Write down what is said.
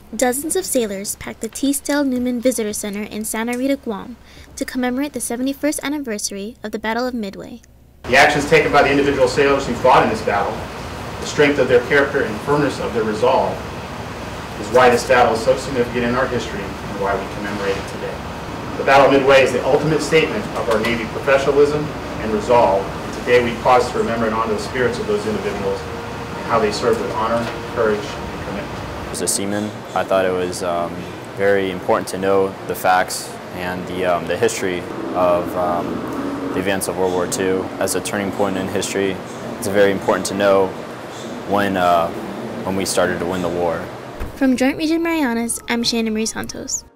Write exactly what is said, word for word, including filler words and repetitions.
Dozens of sailors packed the T. Stell Newman Visitor Center in Santa Rita, Guam, to commemorate the seventy-first anniversary of the Battle of Midway. The actions taken by the individual sailors who fought in this battle, the strength of their character and firmness of their resolve, is why this battle is so significant in our history and why we commemorate it today. The Battle of Midway is the ultimate statement of our Navy professionalism and resolve, and today we pause to remember and honor the spirits of those individuals and how they served with honor, courage, and commitment. As a seaman, I thought it was um, very important to know the facts and the, um, the history of um, the events of World War Two. As a turning point in history, it's very important to know when, uh, when we started to win the war. From Joint Region Marianas, I'm Shannon Marie Santos.